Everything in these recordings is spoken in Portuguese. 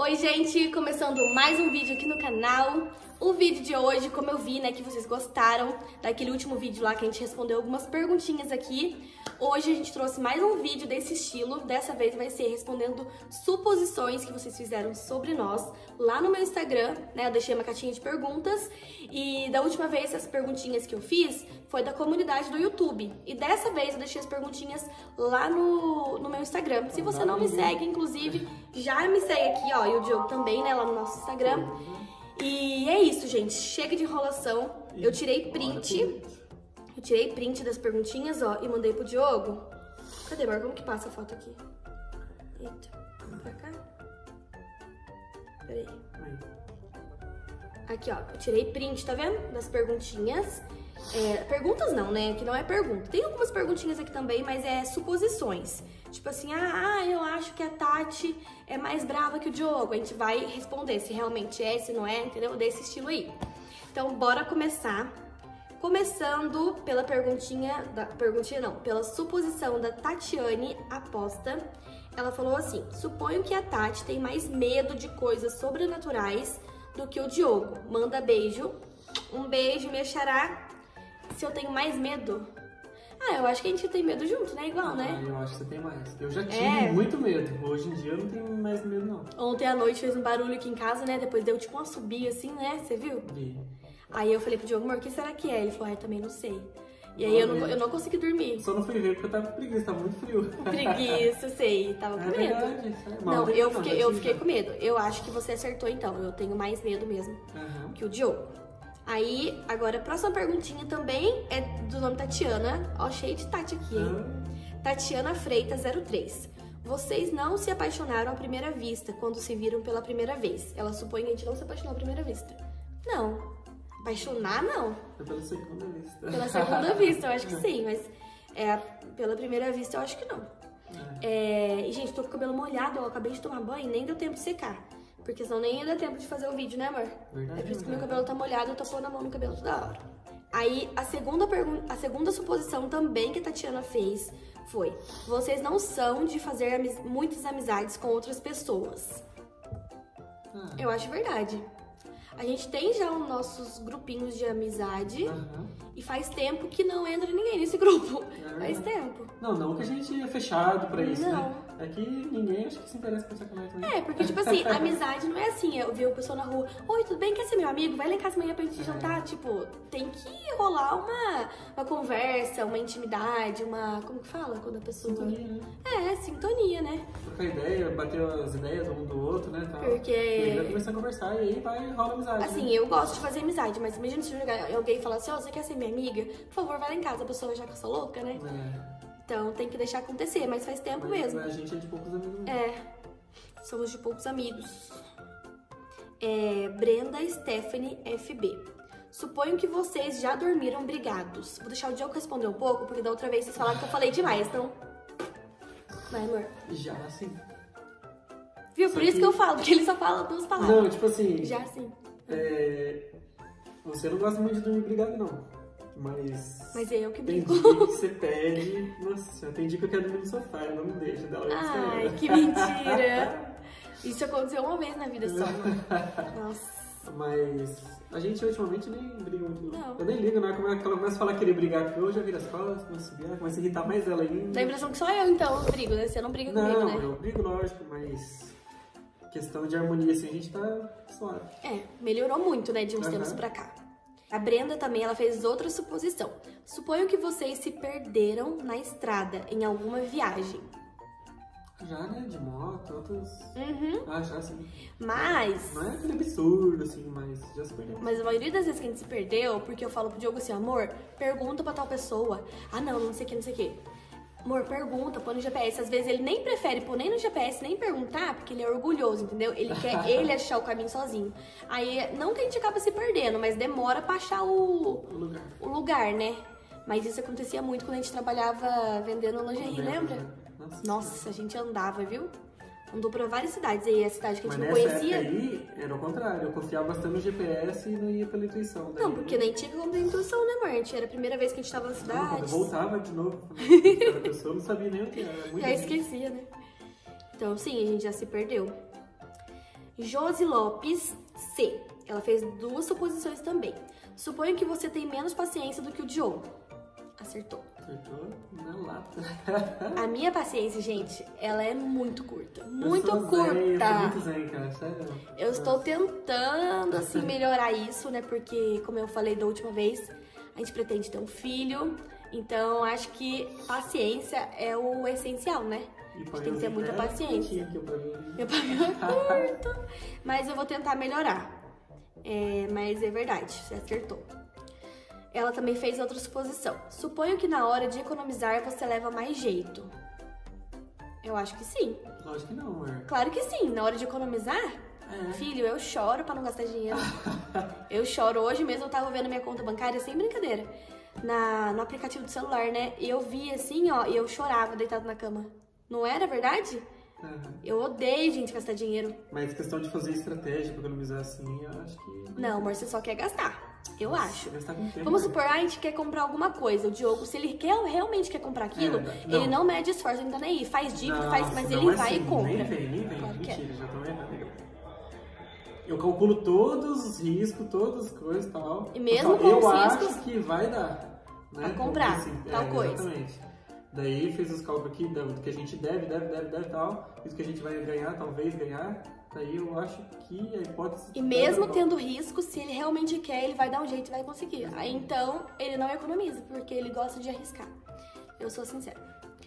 Oi gente, começando mais um vídeo aqui no canal. O vídeo de hoje, como eu vi, né, que vocês gostaram daquele último vídeo lá que a gente respondeu algumas perguntinhas aqui. Hoje a gente trouxe mais um vídeo desse estilo. Dessa vez vai ser respondendo suposições que vocês fizeram sobre nós lá no meu Instagram, né? Eu deixei uma caixinha de perguntas e da última vez as perguntinhas que eu fiz foi da comunidade do YouTube. E dessa vez eu deixei as perguntinhas lá no meu Instagram. Se você não me segue, inclusive, já me segue aqui, ó, e o Diogo também, né, lá no nosso Instagram. E é isso, gente. Chega de enrolação. Eu tirei print. Eu tirei print das perguntinhas, ó, e mandei pro Diogo. Cadê, amor? Como que passa a foto aqui? Eita, vamos pra cá? Peraí. Aqui, ó, eu tirei print, tá vendo? Das perguntinhas. Perguntas não, né? Que não é pergunta. Tem algumas perguntinhas aqui também, mas é suposições. Tipo assim, eu acho que a Tati é mais brava que o Diogo. A gente vai responder se realmente é, se não é, entendeu? Desse estilo aí. Então, bora começar. Começando pela pela suposição da Tatiane Aposta. Ela falou assim: suponho que a Tati tem mais medo de coisas sobrenaturais do que o Diogo. Manda beijo. Um beijo, minha xará. Se eu tenho mais medo? Eu acho que a gente tem medo junto, né? Igual, né? Eu acho que você tem mais. Eu já tive muito medo. Hoje em dia eu não tenho mais medo, não. Ontem à noite fez um barulho aqui em casa, né? Depois deu tipo uma subida assim, né? Você viu? Vi. Aí eu falei pro Diogo, amor, o que será que é? Ele falou, eu também não sei. E aí eu não consegui dormir. Só não fui ver porque eu tava com preguiça, tava muito frio. Preguiça, sei. Tava com medo. Verdade. Não, eu fiquei com medo. Eu acho que você acertou então. Eu tenho mais medo mesmo que o Diogo. Aí, agora a próxima perguntinha também é do nome Tatiana. Ó, cheio de Tati aqui, hein? Tatiana Freitas 03. Vocês não se apaixonaram à primeira vista quando se viram pela primeira vez. Ela supõe que a gente não se apaixonou à primeira vista. Não. Apaixonar, não. É pela segunda vista. Pela segunda vista, eu acho que sim. Mas pela primeira vista, eu acho que não. E, gente, tô com o cabelo molhado. Eu acabei de tomar banho e nem deu tempo de secar. Porque senão nem ia dar tempo de fazer o vídeo, né, amor? Verdade, é por isso que meu cabelo tá molhado, eu tô pondo a mão no cabelo toda hora. Aí, a segunda suposição também que a Tatiana fez foi: vocês não são de fazer muitas amizades com outras pessoas. Eu acho verdade. A gente tem já os nossos grupinhos de amizade e faz tempo que não entra ninguém nesse grupo. Faz tempo. Não que a gente é fechado pra isso, não, né? É que ninguém acho que se interessa por essa conversa também. Porque tipo assim, amizade não é assim, eu vi o pessoal na rua, oi, tudo bem? Quer ser meu amigo? Vai lá em casa amanhã pra gente jantar. Tipo, tem que rolar uma conversa, uma intimidade, como que fala quando a pessoa... Sintonia, né? Sintonia, né? Trocar ideia, bater as ideias um do outro, né? Tal. Porque... E aí vai começar a conversar e aí vai rolar amizade. Assim, né? eu gosto de fazer amizade, mas imagina se alguém falar assim, você quer ser minha amiga? Por favor, vai lá em casa, a pessoa já que eu sou louca, né? Então tem que deixar acontecer, mas faz tempo mesmo. A gente é de poucos amigos mesmo. Somos de poucos amigos. Brenda Stephanie FB. Suponho que vocês já dormiram brigados. Vou deixar o Diogo responder um pouco, porque da outra vez vocês falaram que eu falei demais, então... Vai, amor. Já, sim. Viu? Por isso que eu falo, porque ele só fala duas palavras. Não, tipo assim... Já, sim. Você não gosta muito de dormir brigado, não. Mas é eu que tem brigo. dia que você pede... Nossa, tem dia que eu quero dormir no sofá, eu não deixo dela. Ai, que mentira. Isso aconteceu uma vez na vida só, mano. Nossa. Mas a gente ultimamente nem briga muito. Não. Eu nem ligo, né? Como ela começa a falar que querer brigar aqui, eu já viro as costas, começo a subir, começa a irritar mais ela ainda. Dá a impressão que só eu, então, brigo, né? Você não briga comigo, né? Não, eu brigo, lógico, mas... questão de harmonia, assim, a gente tá suave. Melhorou muito, né, de uns tempos pra cá. A Brenda também, ela fez outra suposição. Suponho que vocês se perderam na estrada, em alguma viagem. Já, né? De moto, outros... já, sim. Mas... Não é aquele absurdo, assim, mas já se perdeu. Mas a maioria das vezes que a gente se perdeu, porque eu falo pro Diogo assim, amor, pergunta pra tal pessoa. Não sei o que. Amor, pergunta, põe no GPS. Às vezes ele nem prefere pôr nem no GPS, nem perguntar, porque ele é orgulhoso, entendeu? Ele quer ele achar o caminho sozinho. Aí, não que a gente acaba se perdendo, mas demora pra achar o lugar, né? Mas isso acontecia muito quando a gente trabalhava vendendo lingerie, lembra? Nossa, a gente andava, viu? Andou pra várias cidades. Aí a cidade que a gente não conhecia... Mas nessa época aí, era o contrário. Eu confiava bastante no GPS e não ia pela intuição. Não, porque nem tinha como ter intuição, né, amor? Era a primeira vez que a gente tava na cidade. Quando eu voltava de novo, a pessoa não sabia nem o que era. Já esquecia, né? Então, sim, a gente já se perdeu. Josi Lopes C. Ela fez 2 suposições também. Suponho que você tem menos paciência do que o Diogo. Acertou. Acertou na lata. A minha paciência, gente, ela é muito curta. Muito eu curta. Zen, eu sou muito zen, cara. Sério. Eu estou tentando, assim, melhorar isso, né? Porque, como eu falei da última vez, a gente pretende ter um filho. Então, acho que paciência é o essencial, né? A gente tem que ter muita paciência. Meu pavio é curto. Mas eu vou tentar melhorar. Mas é verdade, você acertou. Ela também fez outra suposição. Suponho que na hora de economizar você leva mais jeito. Eu acho que sim. Lógico que não, amor. Claro que sim. Na hora de economizar, filho, eu choro pra não gastar dinheiro. Eu choro. Hoje mesmo eu tava vendo minha conta bancária, sem brincadeira, no aplicativo do celular, né? E eu vi assim, ó, e eu chorava deitado na cama. Não era verdade? Eu odeio, gente, gastar dinheiro. Mas questão de fazer estratégia pra economizar assim, eu acho que... Não, amor, você só quer gastar. Eu acho. Gastar com tempo, Vamos supor, a gente quer comprar alguma coisa. O Diogo, se ele realmente quer comprar aquilo, ele não mede esforço, ele não tá nem aí. Faz dívida, mas ele vai e compra. Nem vem. Claro que Mentira, já tô vendo. Eu calculo todos os riscos, todas as coisas e tal. E mesmo com eu os acho riscos, que vai dar, né? Pra comprar tal coisa. Exatamente. Daí fez os cálculos aqui do que a gente deve e tal. Isso que a gente vai ganhar, talvez ganhar. Daí eu acho que a hipótese... E mesmo tendo risco, se ele realmente quer, ele vai dar um jeito e vai conseguir. Aí então, ele não economiza, porque ele gosta de arriscar. Eu sou sincera.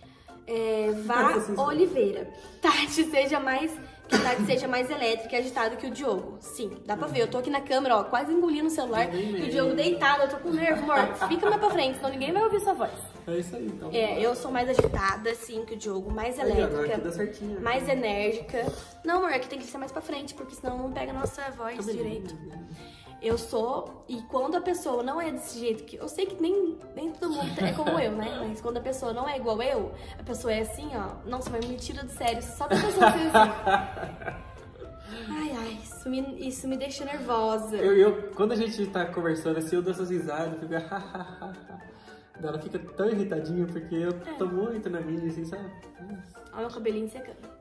Vá Oliveira. Tati seja mais elétrica e agitada que o Diogo. Sim, dá pra ver. Eu tô aqui na câmera, ó, quase engolindo o celular. E o Diogo deitado, eu tô com nervo, amor. Fica mais pra frente, senão ninguém vai ouvir sua voz. É isso aí, então. Eu sou mais agitada, assim, que o Diogo. Mais elétrica, dá certinho, mais enérgica. Não, amor, aqui tem que ser mais pra frente, porque senão não pega a nossa voz direito. Eu sou, e quando a pessoa não é desse jeito, que eu sei que nem todo mundo é como eu, né? Mas quando a pessoa não é igual eu, a pessoa é assim, ó, nossa, mas me tira do sério, só da pessoa ser assim. Ai, isso me deixa nervosa. Quando a gente tá conversando assim, eu dou essas risadas, eu fico ela fica tão irritadinha, porque eu tô muito na minha, assim, sabe? Olha o cabelinho secando.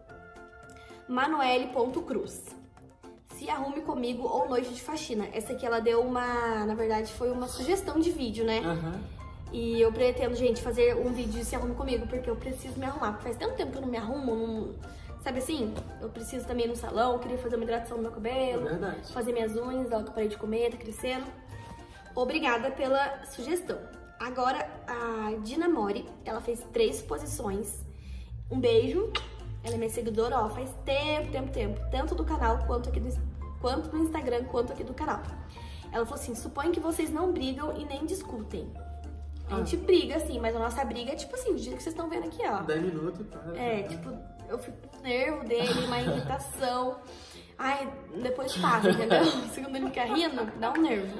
Manuele.cruz. Se arrume comigo ou noite de faxina. Essa aqui ela deu na verdade foi uma sugestão de vídeo, né? E eu pretendo, gente, fazer um vídeo de se arrume comigo, porque eu preciso me arrumar. Porque faz tanto tempo que eu não me arrumo, sabe assim? Eu preciso também ir no salão, eu queria fazer uma hidratação no meu cabelo. É verdade. Fazer minhas unhas, da hora que eu parei de comer, tá crescendo. Obrigada pela sugestão. Agora, a Dina Mori, ela fez 3 suposições. Um beijo. Ela é minha seguidora, ó, faz tempo. Tanto do canal, quanto do Instagram, quanto aqui do canal. Ela falou assim, suponho que vocês não brigam e nem discutem. A gente briga, assim, mas a nossa briga é tipo assim, do jeito que vocês estão vendo aqui, ó. 10 minutos, tá? Tipo, eu fico com nervo dele, uma irritação. Ai, depois passa, entendeu? Segundo ele fica rindo, dá um nervo.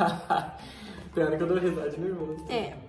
Pior que eu dou risada de nervoso.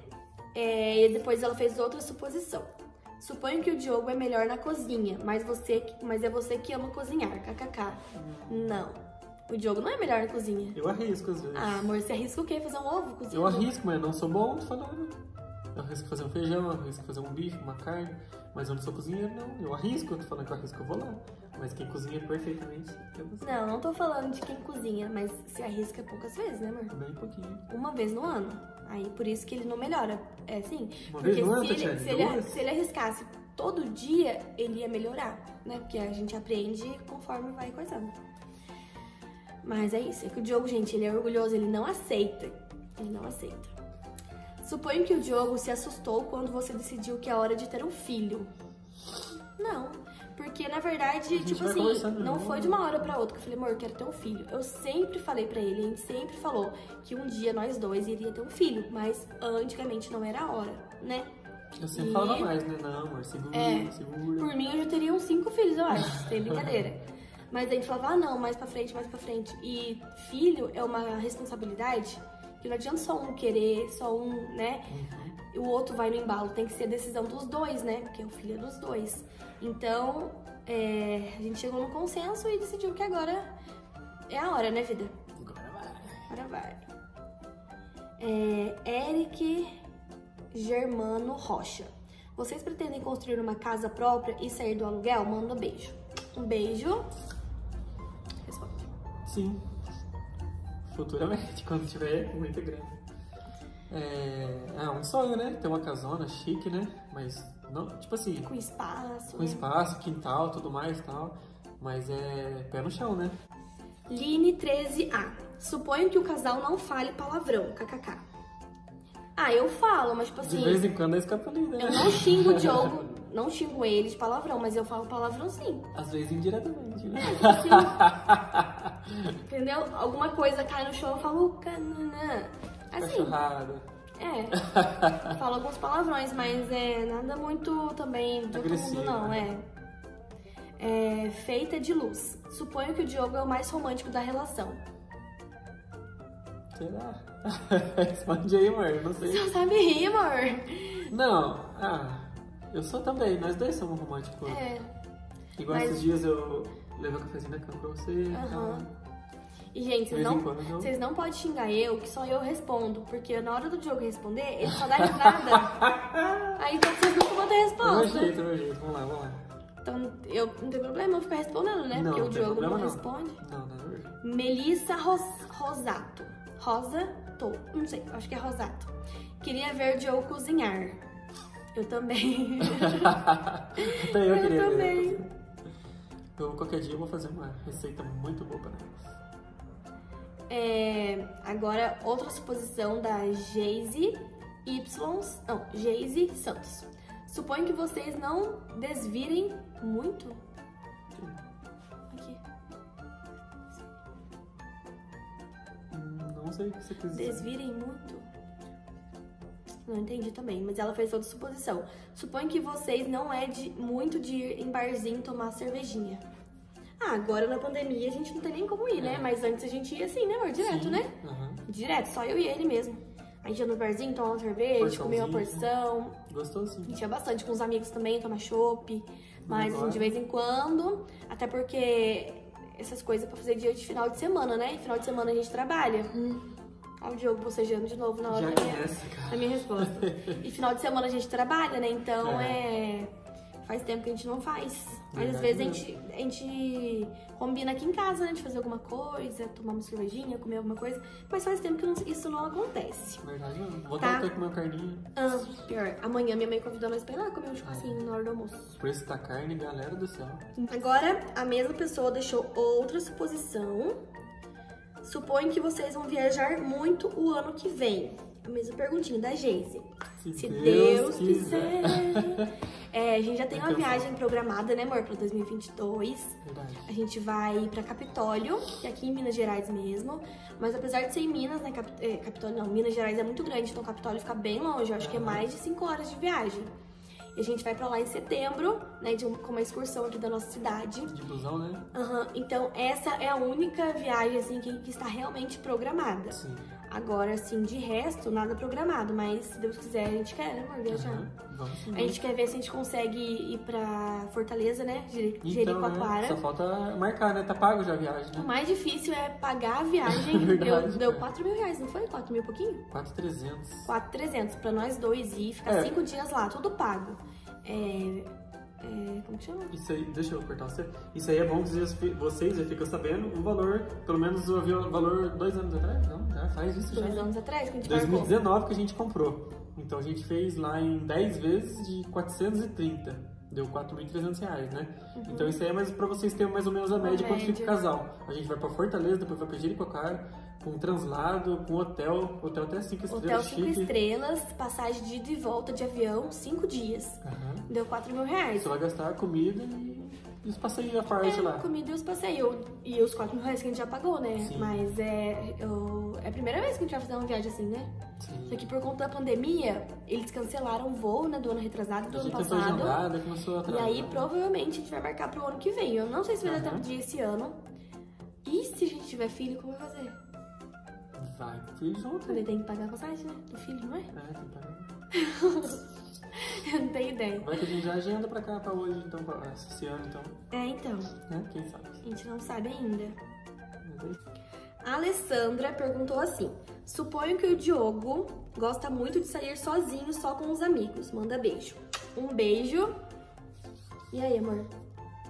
E depois ela fez outra suposição. Suponho que o Diogo é melhor na cozinha, mas é você que ama cozinhar, kkk. Não, o Diogo não é melhor na cozinha. Eu arrisco às vezes. Ah, amor, você arrisca o quê? Fazer um ovo cozinhando? Eu arrisco, mas eu não sou bom, tô falando. Eu arrisco fazer um feijão, eu arrisco fazer um bife, uma carne, mas eu não sou cozinheiro, não. Eu arrisco, eu tô falando que eu arrisco, eu vou lá. Mas quem cozinha perfeitamente é você. Não tô falando de quem cozinha, mas se arrisca poucas vezes, né, amor? Bem pouquinho. Uma vez no ano. Aí, por isso que ele não melhora. É assim. Uma porque vez no ano, se ele arriscasse todo dia, ele ia melhorar, né? Porque a gente aprende conforme vai coisando. Mas é isso. É que o Diogo, gente, ele é orgulhoso, ele não aceita. Ele não aceita. Suponho que o Diogo se assustou quando você decidiu que é hora de ter um filho. Não. Porque, na verdade, tipo assim, não foi de uma hora pra outra que eu falei, amor, eu quero ter um filho. Eu sempre falei pra ele, a gente sempre falou que um dia nós dois iria ter um filho, mas antigamente não era a hora, né? Eu sempre falava mais, né? Não, amor, segura. Por mim, eu já teria uns 5 filhos, eu acho, sem brincadeira. Mas a gente falava, não, mais pra frente. E filho é uma responsabilidade que não adianta só um querer, só um, né? E o outro vai no embalo, tem que ser a decisão dos dois, né? Porque o filho é dos dois. Então, a gente chegou num consenso e decidiu que agora é a hora, né, vida? Agora vai. Eric Germano Rocha. Vocês pretendem construir uma casa própria e sair do aluguel? Manda um beijo. Um beijo. Sim. Futuramente, quando tiver muita grana. É um sonho, né? Ter uma casona chique, né? Mas, não, tipo assim... Com espaço. Com espaço, quintal, tudo mais e tal. Mas é pé no chão, né? Line 13A. Suponho que o casal não fale palavrão, kkk. Ah, eu falo, mas tipo assim... De vez em quando é escapulindo, né? Eu não xingo o Diogo, não xingo ele de palavrão, mas eu falo palavrão sim. Às vezes indiretamente, né? Assim, entendeu? Alguma coisa cai no chão, eu falo cananã. Assim, Cachorrada. eu falo alguns palavrões, mas nada muito também de outro mundo não, né? Feita de luz. Suponho que o Diogo é o mais romântico da relação. Será? Responde aí, amor, eu não sei. Você não sabe rir, amor? Não, eu sou também, nós dois somos românticos. Igual esses dias eu levei um cafezinho na cama pra você. E, gente, vocês não podem xingar eu, que só eu respondo. Porque na hora do Diogo responder, ele só dá risada. Aí então vocês nunca vão ter resposta. Meu jeito. Vamos lá. Então, não tem problema eu ficar respondendo, né? Não, porque o Diogo não não responde. Não. Melissa Rosato. Rosato. Não sei, acho que é Rosato. Queria ver o Diogo cozinhar. Eu também. Eu queria também. ver. Qualquer dia eu vou fazer uma receita muito boa pra nós. Agora, outra suposição da Geise Santos. Suponho que vocês não desvirem muito. Aqui. Não sei o que você quis dizer. Desvirem muito? Não entendi também, mas ela fez outra suposição. Suponho que vocês não muito de ir em barzinho tomar cervejinha. Agora na pandemia a gente não tem nem como ir, né? Mas antes a gente ia assim, né, amor? Direto, né? Direto, só eu e ele mesmo. A gente ia no barzinho, tomar uma cerveja, comer uma porção. Gostosinho. A gente ia bastante com os amigos também, tomar chopp. Mas de vez em quando, até porque essas coisas pra fazer dia de final de semana, né? E final de semana a gente trabalha. Olha o Diogo bocejando de novo na hora da minha resposta. E final de semana a gente trabalha, né? Então faz tempo que a gente não faz. Mas às vezes a gente combina aqui em casa, né? De fazer alguma coisa, tomar uma cervejinha, comer alguma coisa. Mas faz tempo que isso não acontece. Verdade, não. Vou até comer uma carninha. Pior. Amanhã minha mãe convidou nós pra ir lá comer um churrasquinho na hora do almoço. Por isso tá carne, galera do céu. Agora, a mesma pessoa deixou outra suposição. Suponho que vocês vão viajar muito o ano que vem. A mesma perguntinha da Geise. Se Deus quiser. A gente já tem uma viagem programada, né, amor, pra 2022. Verdade. A gente vai pra Capitólio, que é aqui em Minas Gerais mesmo. Mas apesar de ser em Minas, né, Capitólio não, Minas Gerais é muito grande, então Capitólio fica bem longe. Eu acho que é mais de 5 horas de viagem. E a gente vai pra lá em setembro, né, com uma excursão aqui da nossa cidade. De busão, né? Então, essa é a única viagem, assim, que está realmente programada. Sim. Agora, assim, de resto, nada programado. Mas, se Deus quiser, a gente quer, né, amor, viajar. Vamos sim. A gente quer ver se a gente consegue ir pra Fortaleza, né, Jericoacoara. Só falta marcar, né? Tá pago já a viagem, né? O mais difícil é pagar a viagem. Deu 4 mil reais, não foi? 4 mil e pouquinho? 4.300. 4.300 pra nós dois ir, ficar 5 dias lá, tudo pago. Como que chama? Isso aí, deixa eu cortar você. Isso aí é bom que vocês já ficam sabendo o valor, pelo menos eu vi o valor 2 anos atrás, não? Já faz isso 2 anos atrás que a gente 2019 marcou. que a gente comprou. Então a gente fez lá em 10 vezes de 430. Deu 4.300 reais, né? Então isso aí é mais pra vocês terem mais ou menos a média quanto fica o casal. A gente vai pra Fortaleza, depois vai pra Jericoacoara, com translado, com hotel até 5 estrelas. Hotel 5 estrelas, passagem de ida e volta de avião, 5 dias. Deu 4 mil reais. Você vai gastar a comida e os passeios à parte lá. Comida e os passeios. E os 4 mil reais que a gente já pagou, né? Sim. Mas é a primeira vez que a gente vai fazer uma viagem assim, né? Sim. Só que por conta da pandemia, eles cancelaram o voo, né, do ano retrasado, do ano passado. Agendada, começou a atrasar. E aí, provavelmente, a gente vai marcar pro ano que vem. Eu não sei se vai dar tempo de ir esse ano. E se a gente tiver filho, como vai fazer? Vai com o filho junto. Ele tem que pagar a passagem, né? Do filho, não é? Tem que pagar. Eu não tenho ideia. Vai que a gente já agenda pra cá, pra hoje, então, pra esse ano, então. Então. Né? Quem sabe? A gente não sabe ainda. Mas é... A Alessandra perguntou assim: suponho que o Diogo gosta muito de sair sozinho, só com os amigos. Manda beijo. Um beijo. E aí, amor?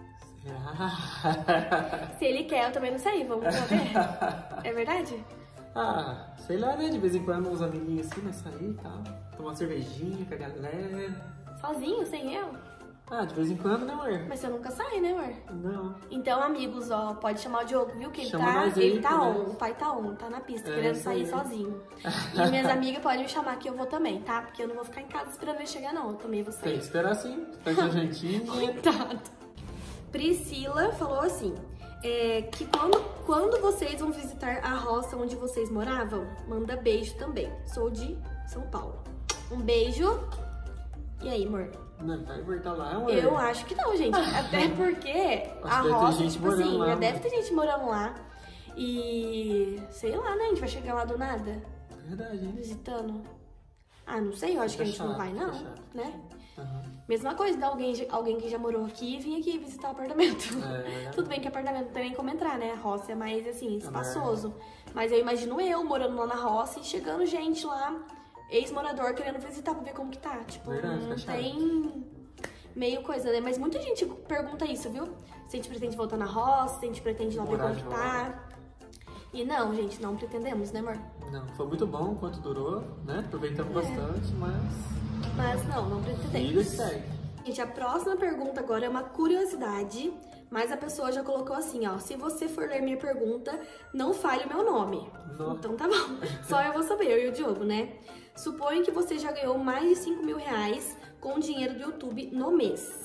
Se ele quer, eu também não sei. Vamos ver. É verdade? Ah, sei lá, né? De vez em quando uns amiguinhos assim, né? Sair e tal. Tomar uma cervejinha com a galera. Sozinho, sem eu? Ah, de vez em quando, né, amor? Mas você nunca sai, né, amor? Não. Então, amigos, ó, pode chamar o Diogo, viu? Que Chama nós aí, ele tá né? on, o pai tá on, tá na pista, querendo isso sair aí. sozinho. E minhas amigas podem me chamar que eu vou também, tá? Porque eu não vou ficar em casa esperando ele chegar, não. Eu também vou Tem sair. que esperar sim. Faz uma jantinha. Coitado. Priscila falou assim, que quando vocês vão visitar a roça onde vocês moravam, manda beijo também. Sou de São Paulo. Um beijo. E aí, amor? Não, vai voltar lá, amor. Eu acho que não, gente. Até porque a Acho que deve ter roça, gente tipo morando assim, lá, já né? deve ter gente morando lá. E sei lá, né? A gente vai chegar lá do nada, Verdade, hein? visitando. Ah, não sei, eu acho que a gente não vai, não, né? Uhum. Mesma coisa de alguém que já morou aqui e vir aqui visitar o apartamento. É. Tudo bem que apartamento não tem nem como entrar, né? A roça é mais, assim, espaçoso. Mas eu imagino eu morando lá na roça e chegando gente lá, ex-morador, querendo visitar pra ver como que tá. Tipo, Verdade, não fica tem meio coisa, né? Mas muita gente pergunta isso, viu? Se a gente pretende voltar na roça, se a gente pretende ir lá ver Morar como que de tá. E não, gente, não pretendemos, né, amor? Não, foi muito bom enquanto durou, né? Aproveitamos bastante, mas... Mas não Vida pretendemos. que segue. Gente, a próxima pergunta agora é uma curiosidade, mas a pessoa já colocou assim, ó. Se você for ler minha pergunta, não fale o meu nome. Não. Então tá bom. Só eu vou saber, eu e o Diogo, né? Suponho que você já ganhou mais de 5 mil reais com o dinheiro do YouTube no mês.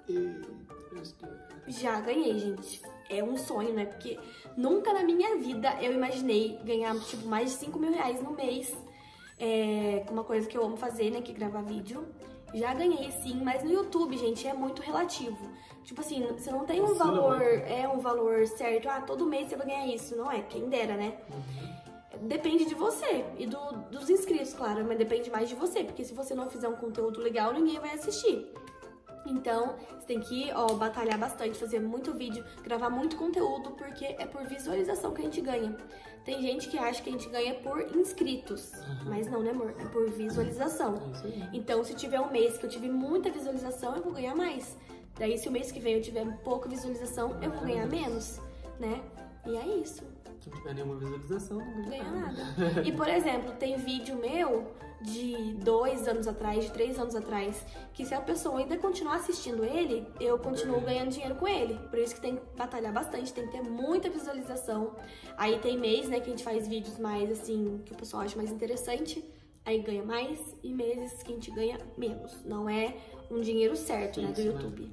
Já ganhei, gente. É um sonho, né? Porque nunca na minha vida eu imaginei ganhar, tipo, mais de 5 mil reais no mês. Com uma coisa que eu amo fazer, né? Que é gravar vídeo. Já ganhei, sim, mas no YouTube, gente, é muito relativo. Tipo assim, você não tem um valor certo. Ah, todo mês você vai ganhar isso. Não é, quem dera, né? Depende de você e dos inscritos, claro, mas depende mais de você. Porque se você não fizer um conteúdo legal, ninguém vai assistir. Então, você tem que, batalhar bastante, fazer muito vídeo, gravar muito conteúdo, porque é por visualização que a gente ganha. Tem gente que acha que a gente ganha por inscritos, mas não, né, amor? É por visualização. Então, se tiver um mês que eu tive muita visualização, eu vou ganhar mais. Daí, se o mês que vem eu tiver pouca visualização, eu vou ganhar menos, né? E é isso. Se não tiver nenhuma visualização, não Ganha nada. E, por exemplo, tem vídeo meu de 2 anos atrás, de 3 anos atrás, que se a pessoa ainda continuar assistindo ele, eu continuo ganhando dinheiro com ele. Por isso que tem que batalhar bastante, tem que ter muita visualização. Aí tem mês, né, que a gente faz vídeos mais, assim, que o pessoal acha mais interessante, aí ganha mais, e meses que a gente ganha menos. Não é um dinheiro certo, né, do YouTube.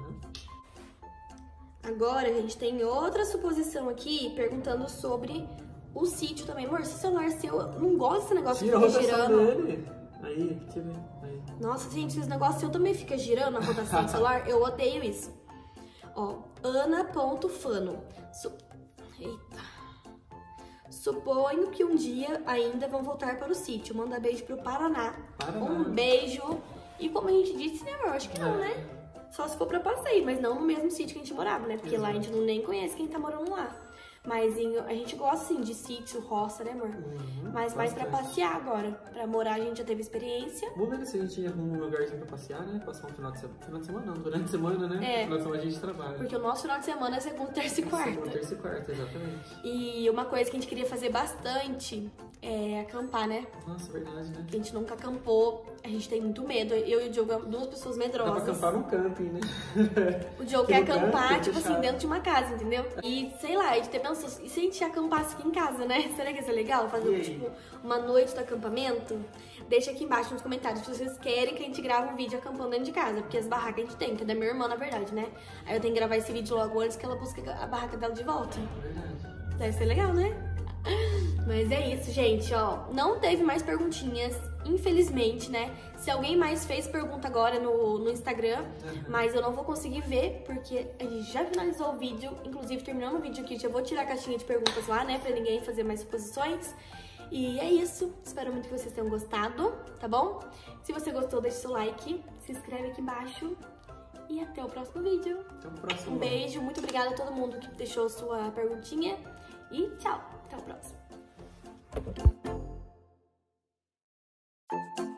Agora, a gente tem outra suposição aqui, perguntando sobre o sítio também. Amor, esse celular seu, eu não gosto desse negócio que fica girando. Aí, tira aí. Nossa, gente, esse negócio seu também fica girando a rotação do celular. Eu odeio isso. Ó, Ana.fano. Eita. Suponho que um dia ainda vão voltar para o sítio. Manda beijo pro Paraná. Um beijo. E como a gente disse, né, amor? Acho que não, né? Só se for pra passeio, mas não no mesmo sítio que a gente morava, né? Porque lá a gente não nem conhece quem tá morando lá. Mas a gente gosta, assim, de sítio, roça, né, amor? Mas mais pra passear agora. Pra morar a gente já teve experiência. Vamos ver se a gente arruma um lugarzinho pra passear, né? Passar um final de semana. Final de semana não, durante a semana, né? É. Final de semana a gente trabalha. Porque o nosso final de semana é segunda, terça e quarta. Segunda, terça e quarta, exatamente. E uma coisa que a gente queria fazer bastante é acampar, né? Nossa, verdade, né? A gente nunca acampou, a gente tem muito medo. Eu e o Diogo, duas pessoas medrosas. Dá pra acampar num camping, né? O Diogo Porque quer no acampar, campo, tipo assim, fechado. dentro de uma casa, entendeu? E sei lá, a gente até pensou, e se a gente acampasse aqui em casa, né? Será que ia ser legal? Fazer, tipo, uma noite do acampamento? Deixa aqui embaixo nos comentários se vocês querem que a gente grave um vídeo acampando dentro de casa. Porque as barracas a gente tem, que é da minha irmã, na verdade, né? Aí eu tenho que gravar esse vídeo logo antes que ela busque a barraca dela de volta. Verdade. Deve ser legal, né? Mas é isso, gente, ó. Não teve mais perguntinhas, infelizmente, né? Se alguém mais fez pergunta agora no Instagram, mas eu não vou conseguir ver, porque a gente já finalizou o vídeo. Inclusive, terminando o vídeo aqui, já vou tirar a caixinha de perguntas lá, né? Pra ninguém fazer mais suposições. E é isso. Espero muito que vocês tenham gostado, tá bom? Se você gostou, deixa seu like, se inscreve aqui embaixo. E até o próximo vídeo. Até o próximo. Um beijo, muito obrigada a todo mundo que deixou sua perguntinha. E tchau, até o próximo.